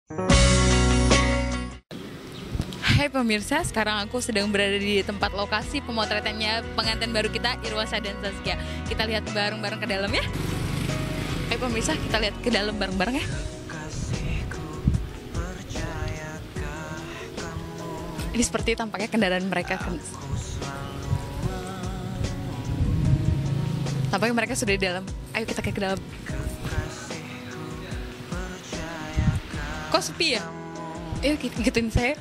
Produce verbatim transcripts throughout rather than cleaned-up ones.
Hai pemirsa, sekarang aku sedang berada di tempat lokasi pemotretannya pengantin baru kita, Irwansyah dan Zaskia. Kita lihat bareng-bareng ke dalam ya. Hai pemirsa, kita lihat ke dalam bareng-bareng ya. Ini seperti tampaknya kendaraan mereka. Tampaknya mereka sudah di dalam. Ayo kita ke dalam. Kok sepi ya? Ayo ikutin saya.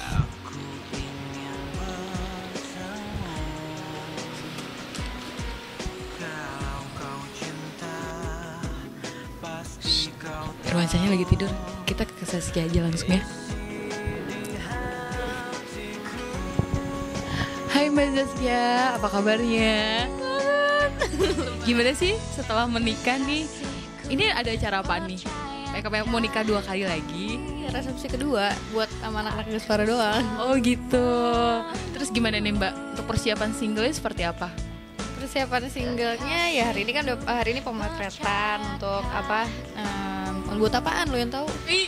Irwansyahnya lagi tidur. Kita ke Zaskia aja langsung ya. Hai Mbak Zaskia, apa kabarnya? Gimana sih setelah menikah nih? Ini ada acara apa nih? Mereka mau nikah dua kali lagi. Resepsi kedua buat sama anak-anak suara doang. Oh gitu. Terus gimana nih Mbak? Untuk persiapan singlenya seperti apa? Persiapan singlenya ya hari ini kan hari ini pemotretan untuk apa? Um, buat apaan lo yang tahu?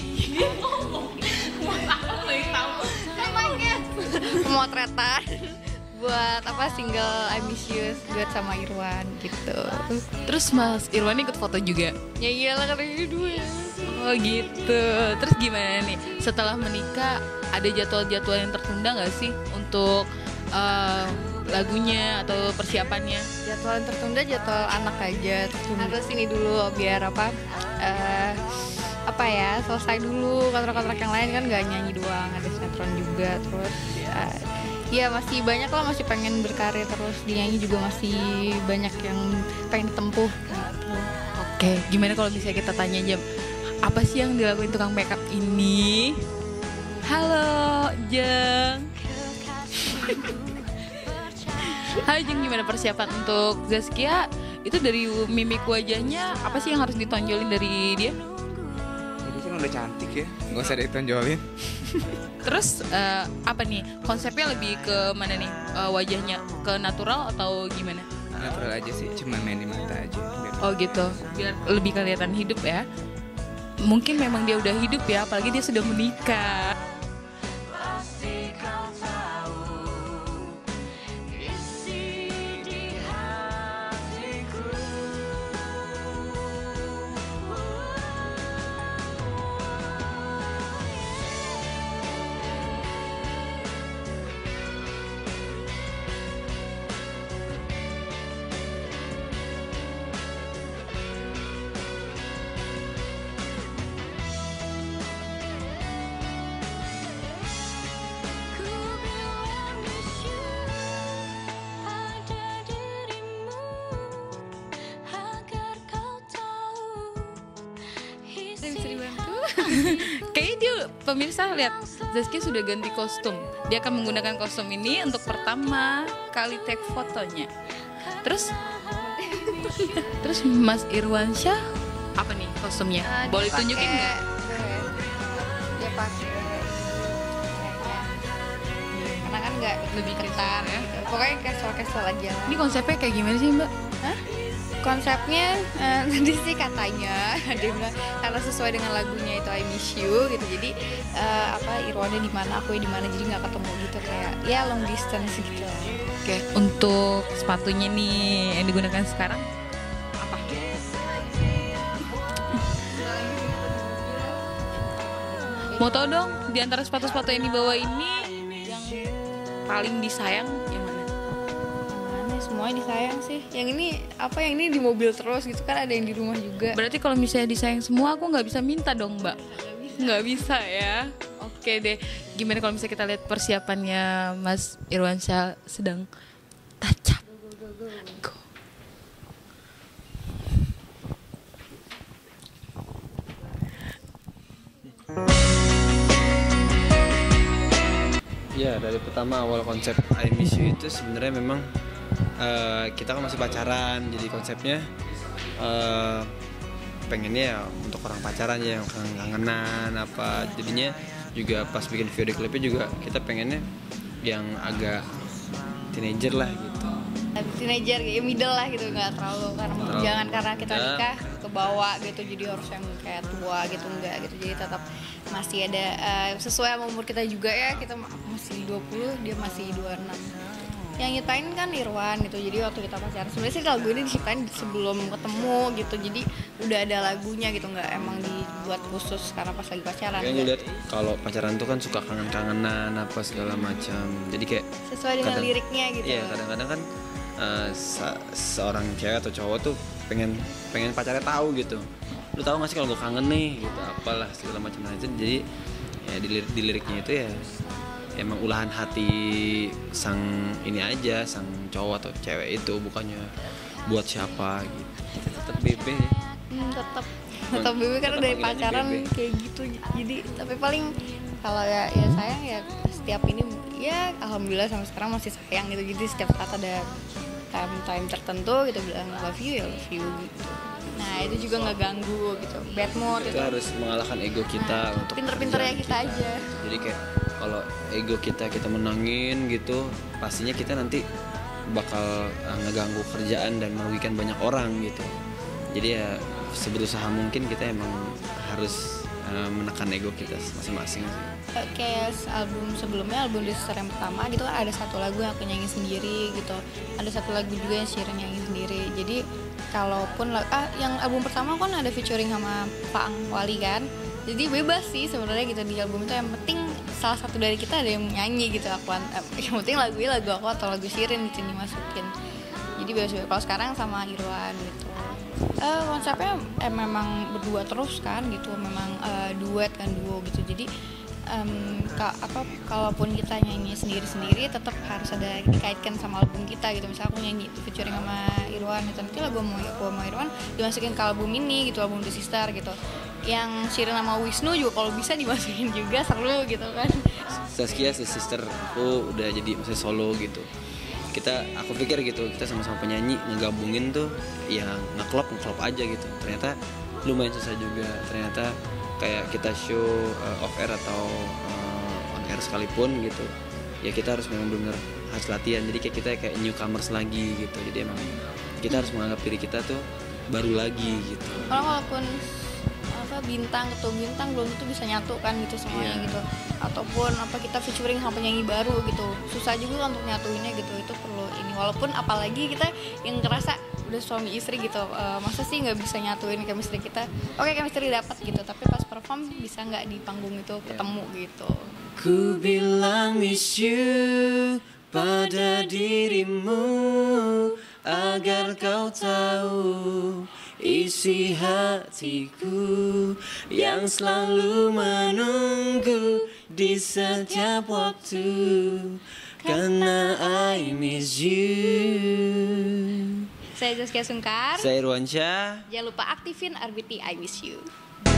Pemotretan buat apa single I Miss You buat sama Irwan gitu. Terus Mas Irwan ikut foto juga? Ya iyalah karena ini dua. Oh gitu. Terus gimana nih? Setelah menikah ada jadwal-jadwal yang tertunda nggak sih untuk uh, lagunya atau persiapannya? Jadwal yang tertunda jadwal anak aja tertunda. Terus ini dulu biar apa? Uh, apa ya selesai dulu kontrak-kontrak yang lain kan nggak nyanyi doang, ada sinetron juga. Terus ya, ya masih banyak lah, masih pengen berkarir terus di nyanyi juga masih banyak yang pengen ditempuh gitu. Oke, gimana kalau misalnya kita tanya aja apa sih yang dilakuin tukang makeup ini? Halo Jeng. Halo Jeng, gimana persiapan untuk Zaskia? Itu dari mimik wajahnya apa sih yang harus ditonjolin dari dia? Jadi kan udah cantik ya, nggak usah ditonjolin. Terus uh, apa nih konsepnya lebih ke mana nih uh, wajahnya, ke natural atau gimana? Natural aja sih, cuma main di mata aja. Biar... Oh gitu, biar lebih kelihatan hidup ya. Mungkin memang dia udah hidup ya, apalagi dia sudah menikah. Kayaknya dia pemirsa lihat Zaskia sudah ganti kostum. Dia akan menggunakan kostum ini untuk pertama kali take fotonya. Terus Terus Mas Irwansyah apa nih kostumnya? Uh, Boleh tunjukin nggak? Dia pakai karena kan nggak Lebih ketar ya. gitu. Pokoknya casual-casual aja. Ini konsepnya kayak gimana sih Mbak? Hah? Konsepnya uh, tadi sih katanya dia bilang karena sesuai dengan lagunya itu I Miss You gitu, jadi uh, apa Irwannya di mana aku di mana, jadi nggak ketemu gitu, kayak ya long distance gitu. Oke, untuk sepatunya nih yang digunakan sekarang apa? Mau tau dong di antara sepatu-sepatu yang dibawa ini yang paling disayang yang mana? Mana semuanya disayang sih. Yang ini apa yang ini di mobil terus gitu kan, ada yang di rumah juga. Berarti kalau misalnya disayang semua aku nggak bisa minta dong Mbak? Nggak bisa ya. Oke deh. Gimana kalau misalnya kita lihat persiapannya Mas Irwansyah sedang touch up? Go. Ya dari pertama awal konsep I Miss You itu sebenarnya memang uh, kita kan masih pacaran, jadi konsepnya uh, pengennya ya untuk orang pacaran ya, yang kangenan apa, jadinya juga pas bikin video klipnya juga kita pengennya yang agak teenager lah gitu. teenager ya middle lah gitu, nggak terlalu karena Terlalu jangan karena kita muda. nikah ke bawah gitu jadi harus yang kayak tua gitu, enggak gitu, jadi tetap masih ada eh, sesuai sama umur kita juga ya, kita ma- masih dua puluh, dia masih dua puluh enam. Yang nyiptain kan Irwan gitu, jadi waktu kita pacaran sebenarnya sih lagu ini diciptain sebelum ketemu gitu, jadi udah ada lagunya gitu, nggak emang dibuat khusus karena pas lagi pacaran. Kayaknya Nggak. lihat kalau pacaran tuh kan suka kangen-kangenan apa segala macam. Jadi kayak Sesuai dengan kadang- liriknya gitu. Iya, kadang-kadang kan uh, se- seorang cewek atau cowok tuh pengen pengen pacarnya tahu gitu. Lu tahu gak sih kalau gue kangen nih gitu, apalah segala macam aja. Jadi ya di, lir- di liriknya itu ya emang ulahan hati sang ini aja, sang cowok atau cewek itu, bukannya buat siapa gitu. Tetap bebe ya. Hmm, tetap tetap bebe karena Tetap dari panggilannya pacaran bebe. kayak gitu, jadi tapi paling kalau ya ya sayang ya setiap ini ya alhamdulillah sampai sekarang masih sayang gitu, jadi setiap saat ada time time tertentu gitu bilang love you ya love you gitu. Nah itu juga nggak ganggu gitu, bad mood Itu gitu. harus mengalahkan ego kita Nah, untuk pinter-pinternya kerjaan kita aja. Jadi kayak kalau ego kita kita menangin gitu, pastinya kita nanti bakal uh, ngeganggu kerjaan dan merugikan banyak orang gitu. Jadi ya seberusaha mungkin kita emang harus uh, menekan ego kita masing-masing sih. Eh, kayak album sebelumnya, album Sister yang pertama gitu kan ada satu lagu yang aku nyanyi sendiri gitu, ada satu lagu juga yang Shirin nyanyi sendiri. Jadi kalaupun la- ah yang album pertama kan ada featuring sama Pak Ang Wali kan, jadi bebas sih sebenarnya gitu di album itu, yang penting salah satu dari kita ada yang nyanyi gitu, aku eh, yang penting lagunya lagu aku atau lagu Shirin gitu dimasukin, jadi bebas-bebas. Kalau sekarang sama Irwan gitu. Eh, konsepnya eh, memang berdua terus kan gitu, memang eh, duet kan, duo gitu, jadi em, ka- apa kalaupun kita nyanyi sendiri-sendiri tetap harus ada dikaitkan sama album kita gitu. Misalnya aku nyanyi featuring sama Irwan gitu, nanti lagu mau aku sama Irwan dimasukin ke album ini gitu, album The Sister gitu. Yang Shirin sama Wisnu juga kalau bisa dimasukin juga, seru gitu kan. Saskia si sister aku udah jadi maksudnya solo gitu. Kita aku pikir gitu, kita sama-sama penyanyi ngegabungin tuh ya ngeklop ngeklop aja gitu. Ternyata lumayan susah juga. Ternyata kayak kita show uh, off air atau uh, on air sekalipun gitu, ya kita harus memang benar harus latihan. Jadi kayak kita kayak newcomers lagi gitu. Jadi emang kita harus menganggap diri kita tuh baru lagi gitu. Kalau walaupun apa bintang atau bintang belum tentu bisa nyatu kan gitu semuanya Iya. gitu, ataupun apa kita featuring sama penyanyi baru gitu, susah juga kan untuk nyatuinnya gitu, itu perlu ini. Walaupun apalagi kita yang ngerasa udah suami istri gitu, eh, masa sih nggak bisa nyatuin chemistry kita, oke chemistry dapat gitu, tapi pas perform bisa nggak di panggung itu ketemu gitu. Ku bilang miss you pada dirimu agar kau tahu isi hatiku yang selalu menunggu di setiap waktu, karena I miss you. Saya Zaskia Sungkar, Saya Irwansyah. jangan lupa aktifin R B T I Miss You.